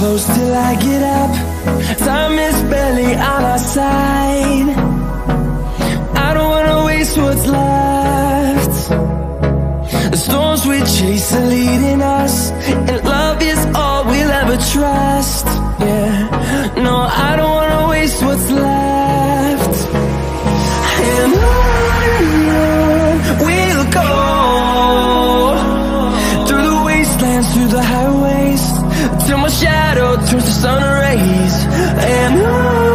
close till I get up. Time is barely on our side. I don't wanna waste what's left. The storms we chase are leading us, and love is all we'll ever trust. Yeah, no, I don't wanna waste what's left. And on we'll go, through the wastelands, through the highways, till my shadow turns to sun rays. And on